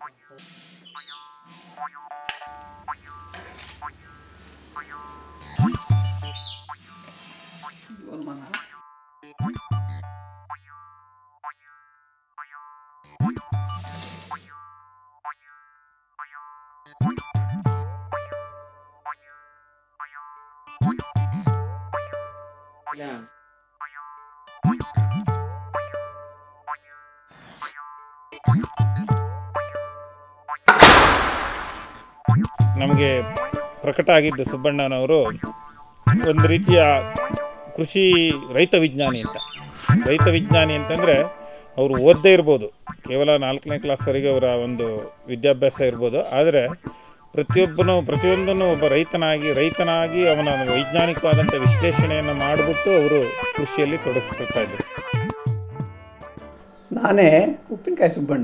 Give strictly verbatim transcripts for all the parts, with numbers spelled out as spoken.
Yeah. ನಮಗೆ ಪ್ರಕಟ ಆಗಿದ್ದು ಸುಬ್ಬಣ್ಣನವರು ಒಂದು ರೀತಿಯ ಕೃಷಿ ರೈತ ವಿಜ್ಞಾನಿ ಅಂತ. ರೈತ ವಿಜ್ಞಾನಿ ಅಂತಂದರೆ ಅವರು ಓದದೇ ಇರ್ಬೋದು, ಕೇವಲ ನಾಲ್ಕನೇ ಕ್ಲಾಸ್ವರೆಗೆ ಅವರ ಒಂದು ವಿದ್ಯಾಭ್ಯಾಸ ಇರ್ಬೋದು, ಆದರೆ ಪ್ರತಿಯೊಬ್ಬನು ಪ್ರತಿಯೊಂದನ್ನು ಒಬ್ಬ ರೈತನಾಗಿ ರೈತನಾಗಿ ಅವನ ವೈಜ್ಞಾನಿಕವಾದಂಥ ವಿಶ್ಲೇಷಣೆಯನ್ನು ಮಾಡಿಬಿಟ್ಟು ಅವರು ಕೃಷಿಯಲ್ಲಿ ತೊಡಗಿಸ್ಕೊಳ್ತಾ ಇದ್ದರು. ನಾನೇ ಉಪ್ಪಿನಕಾಯಿ ಸುಬ್ಬಣ್ಣ.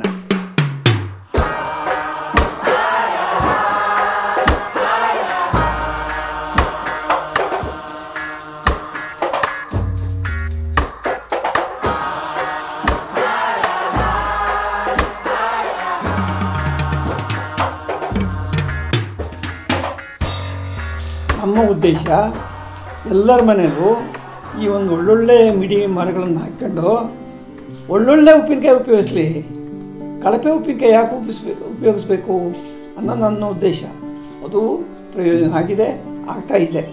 ನಮ್ಮ ಉದ್ದೇಶ ಎಲ್ಲರ ಮನೆಯಲ್ಲೂ ಈ ಒಂದು ಒಳ್ಳೊಳ್ಳೆ ಮಿಡಿ ಮರಗಳನ್ನು ಹಾಕ್ಕೊಂಡು ಒಳ್ಳೊಳ್ಳೆ ಉಪ್ಪಿನಕಾಯಿ ಉಪಯೋಗಿಸ್ಲಿ, ಕಳಪೆ ಉಪ್ಪಿನಕಾಯಿ ಯಾಕೆ ಉಪಿಸ್ಬೇಕು ಉಪಯೋಗಿಸ್ಬೇಕು ಅನ್ನೋ ನನ್ನ ಉದ್ದೇಶ. ಅದು ಪ್ರಯೋಜನ ಆಗಿದೆ, ಆಗ್ತಾ ಇದೆ.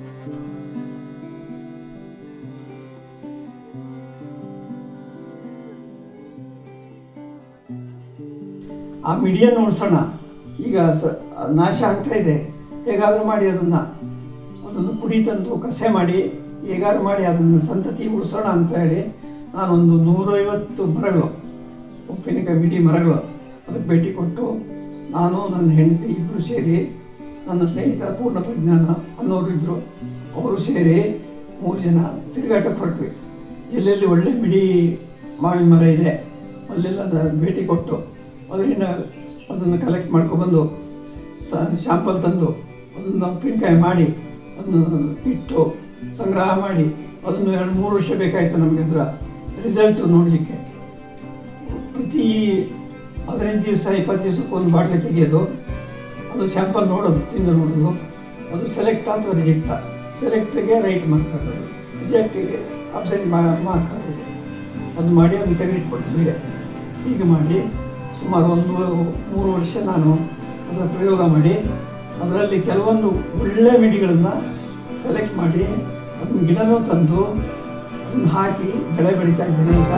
ಆ ಮಿಡಿಯನ್ನು ಉಳಿಸೋಣ. ಈಗ ಸ ನಾಶ ಆಗ್ತಾ ಇದೆ, ಹೇಗಾದರೂ ಮಾಡಿ ಅದನ್ನು ಅದನ್ನು ಪುಡಿ ತಂದು ಕಸೆ ಮಾಡಿ ಹೇಗಾದ್ರು ಮಾಡಿ ಅದನ್ನು ಸಂತತಿ ಉಳಿಸೋಣ ಅಂತ ಹೇಳಿ ನಾನೊಂದು ನೂರೈವತ್ತು ಮರಗಳು, ಉಪ್ಪಿನಕಾಯಿ ಮಿಡಿ ಮರಗಳು, ಅದಕ್ಕೆ ಭೇಟಿ ಕೊಟ್ಟು ನಾನು ನನ್ನ ಹೆಂಡತಿ ಇಬ್ಬರು ಸೇರಿ, ನನ್ನ ಸ್ನೇಹಿತ ಪೂರ್ಣ ಪ್ರಜ್ಞಾನ ಅನ್ನೋರು ಇದ್ದರು, ಅವರು ಸೇರಿ ಮೂರು ಜನ ತಿರುಗಾಟಕ್ಕೆ ಹೊರಟ್ವಿ. ಎಲ್ಲೆಲ್ಲಿ ಒಳ್ಳೆ ಮಿಡಿ ಮಾವಿನ ಮರ ಇದೆ ಅಲ್ಲೆಲ್ಲ ಭೇಟಿ ಕೊಟ್ಟು ಅದರಿಂದ ಅದನ್ನು ಕಲೆಕ್ಟ್ ಮಾಡ್ಕೊಬಂದು ಶಾಂಪಲ್ ತಂದು ಅದನ್ನು ಉಪ್ಪಿನಕಾಯಿ ಮಾಡಿ ಅದನ್ನು ಇಟ್ಟು ಸಂಗ್ರಹ ಮಾಡಿ ಅದನ್ನು ಎರಡು ಮೂರು ವರ್ಷ ಬೇಕಾಯಿತು ನಮಗೆ ಅದರ ರಿಸಲ್ಟು ನೋಡಲಿಕ್ಕೆ. ಪ್ರತಿ ಹದಿನೈದು ದಿವಸ ಇಪ್ಪತ್ತು ದಿವಸಕ್ಕೆ ಒಂದು ಬಾಟ್ಲಿ ತೆಗೆಯೋದು, ಅದು ಸ್ಯಾಂಪಲ್ ನೋಡೋದು, ತಿಂದು ನೋಡೋದು, ಅದು ಸೆಲೆಕ್ಟ್ ಅಥವಾ ರಿಜೆಕ್ಟ, ಸೆಲೆಕ್ಟ್ಗೆ ರೈಟ್ ಮಾರ್ಕ್ ಹಾಕೋದು, ರಿಜೆಕ್ಟಿಗೆ ಅಬ್ಸೆಂಟ್ ಮಾರ್ಕ್ ಹಾಕೋದು, ಅದು ಮಾಡಿ ಅದನ್ನು ತೆಗೆದಿಟ್ಕೊಡ್ತೀವಿ. ಹೀಗೆ ಮಾಡಿ ಸುಮಾರು ಒಂದು ಮೂರು ವರ್ಷ ನಾನು ಅದರ ಪ್ರಯೋಗ ಮಾಡಿ ಅದರಲ್ಲಿ ಕೆಲವೊಂದು ಒಳ್ಳೆಯ ಮಿಡಿಗಳನ್ನು ಸೆಲೆಕ್ಟ್ ಮಾಡಿ ಅದನ್ನು ಗಿಡನೂ ತಂದು ಅದನ್ನು ಹಾಕಿ ಬೆಳೆ ಬೆಳೀತಾ ಇದ್ದೇನೆ ಈಗ.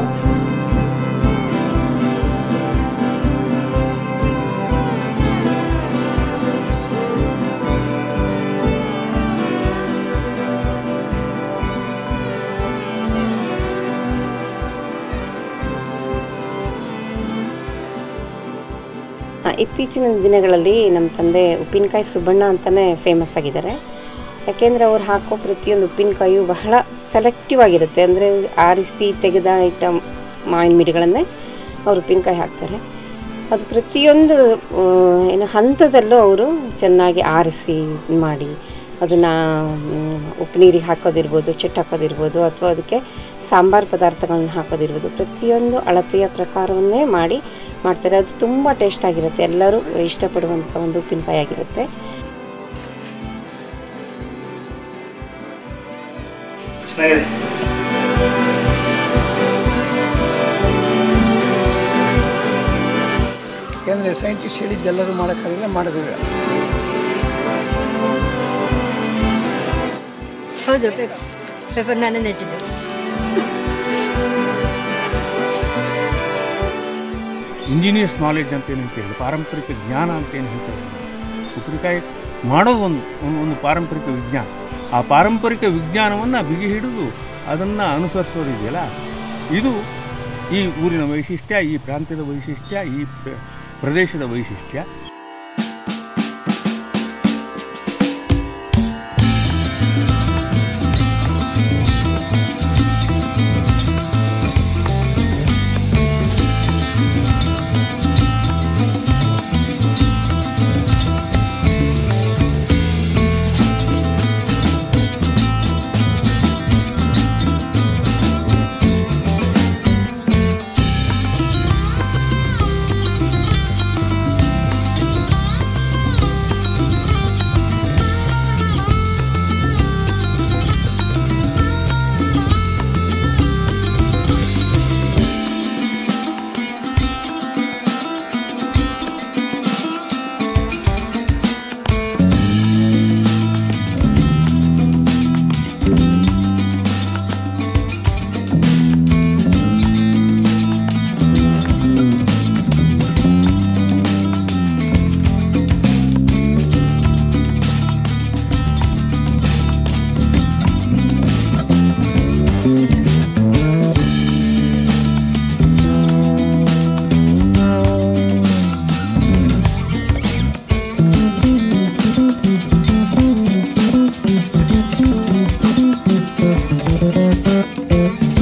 ಇತ್ತೀಚಿನ ದಿನಗಳಲ್ಲಿ ನಮ್ಮ ತಂದೆ ಉಪ್ಪಿನಕಾಯಿ ಸುಬ್ಬಣ್ಣ ಅಂತಲೇ ಫೇಮಸ್ ಆಗಿದ್ದಾರೆ. ಯಾಕೆಂದರೆ ಅವ್ರು ಹಾಕೋ ಪ್ರತಿಯೊಂದು ಉಪ್ಪಿನಕಾಯಿಯು ಬಹಳ ಸೆಲೆಕ್ಟಿವ್ ಆಗಿರುತ್ತೆ. ಅಂದರೆ ಆರಿಸಿ ತೆಗೆದ ಐಟಮ್ ಮಾವಿನ ಮಿಡಿಗಳನ್ನೇ ಅವರು ಉಪ್ಪಿನಕಾಯಿ ಹಾಕ್ತಾರೆ. ಅದು ಪ್ರತಿಯೊಂದು ಏನು ಹಂತದಲ್ಲೂ ಅವರು ಚೆನ್ನಾಗಿ ಆರಿಸಿ ಮಾಡಿ ಅದನ್ನು ಉಪ್ಪು ನೀರಿಗೆ ಹಾಕೋದಿರ್ಬೋದು, ಚೆಟ್ಟು ಹಾಕೋದಿರ್ಬೋದು, ಅಥವಾ ಅದಕ್ಕೆ ಸಾಂಬಾರು ಪದಾರ್ಥಗಳನ್ನ ಹಾಕೋದಿರ್ಬೋದು, ಪ್ರತಿಯೊಂದು ಅಳತೆಯ ಪ್ರಕಾರವನ್ನೇ ಮಾಡಿ ಮಾಡ್ತಾರೆ. ಅದು ತುಂಬ ಟೇಸ್ಟ್ ಆಗಿರುತ್ತೆ, ಎಲ್ಲರೂ ಇಷ್ಟಪಡುವಂಥ ಒಂದು ಉಪ್ಪಿನಕಾಯಿ ಆಗಿರುತ್ತೆ. ಯಾಕೆಂದರೆ ಸೈಂಟಿಸ್ಟ್ ಹೇಳಿದ್ದೆಲ್ಲರೂ ಮಾಡೋಕ್ಕಾಗಿಲ್ಲ, ಮಾಡೋದಿಲ್ಲ. ಹೌದು, ಪೇಪರ್ ನಾನೇ ನೆಟ್ಟಿದ್ದೆ. ಇಂಜಿನಿಯರ್ಸ್ ನಾಲೆಡ್ಜ್ ಅಂತ ಏನು ಹೇಳ್ತೀವಿ, ಪಾರಂಪರಿಕ ಜ್ಞಾನ ಅಂತ ಏನು ಹೇಳ್ತಾರೆ. ಉಪ್ಪಿನಕಾಯಿ ಮಾಡೋದು ಒಂದು ಒಂದು ಪಾರಂಪರಿಕ ವಿಜ್ಞಾನ. ಆ ಪಾರಂಪರಿಕ ವಿಜ್ಞಾನವನ್ನು ಬಿಗಿ ಹಿಡಿದು ಅದನ್ನು ಅನುಸರಿಸೋದಿದೆಯಲ್ಲ, ಇದು ಈ ಊರಿನ ವೈಶಿಷ್ಟ್ಯ, ಈ ಪ್ರಾಂತ್ಯದ ವೈಶಿಷ್ಟ್ಯ, ಈ ಪ್ರದೇಶದ ವೈಶಿಷ್ಟ್ಯ. Thank you.